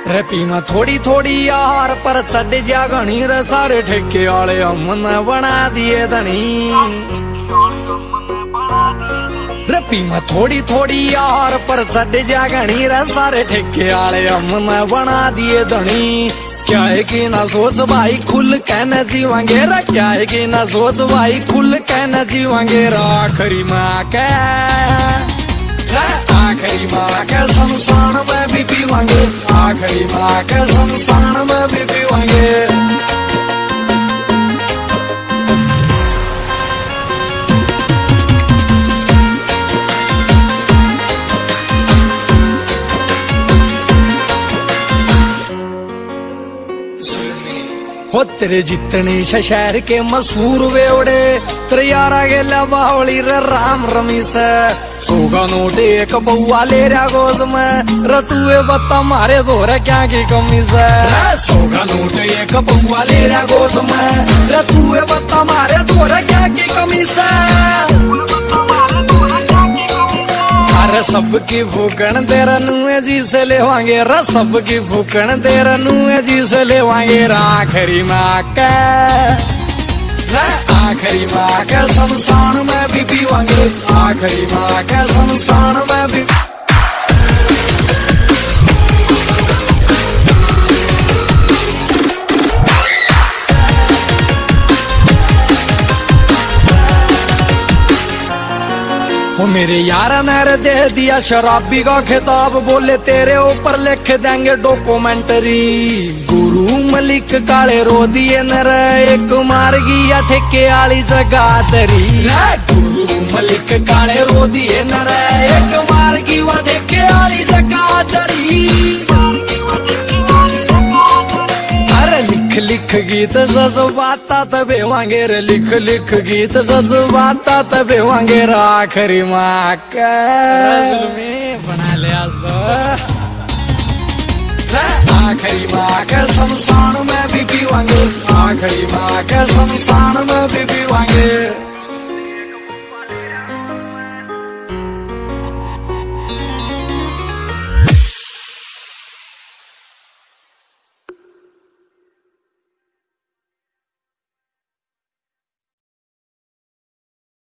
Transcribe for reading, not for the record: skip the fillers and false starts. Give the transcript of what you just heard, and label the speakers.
Speaker 1: रे पीमा थोड़ी थोड़ी यार पर चढ़ जा घनी रे सारे ठेके आले हमने बना दिए धनी। रे पीमा थोड़ी थोड़ी यार पर चढ़ जा घनी रे सारे ठेके आले हमने बना दिए धनी। क्या है कि ना सोच भाई खुल कहना जीवांगे रा, क्या है कि ना सोच भाई खुल कहना जीवांगे रा। आखिरी माँ के आखिरी माँ के शमशान में भी पीवांगे, आखिरी माँ के शमशान में भी पीवांगे। हो तेरे जितने शहर के मशहूर वेवड़े तेरे यारा के लबावली रे राम रमीस। सोगा नोट एक बउआ ले रहा गोज में रतुए बता मारे दोहरा क्या की कमी से। सोगा नोट एक बउआ ले रहा गोज में रतुए बता मारे दोहरा क्या की कमी से। अरे सबकी फूकन तेरा नुए जी से लेवांगे रा, सबकी फूकन तेरा नुए जी से लेवांगे रा। आखिरी माँ के आखिरी माँ के शमशान में भी पीवांगे, आखिरी माँ के शमशान में भी। वो मेरे यार ने दे दिया शराबी का खिताब, बोले तेरे ऊपर लिख देंगे डॉक्यूमेंट्री। गुरु मलिक काले रो दिए नर एक मार गया ठेके आली जगह तरी। गुरु मलिक काले रो दिए नर एक मार गया ठेके आली जगह तरी। लिख गीत जज्बाता तबे वांगे रे, लिख लिख गीत जज्बाता तबे वांगे रे। आखिरी माँ का बना ले आज तो। आखिरी माँ के शमशान में भी पीवांगे, आखिरी माँ के शमशान में भी पीवांगे।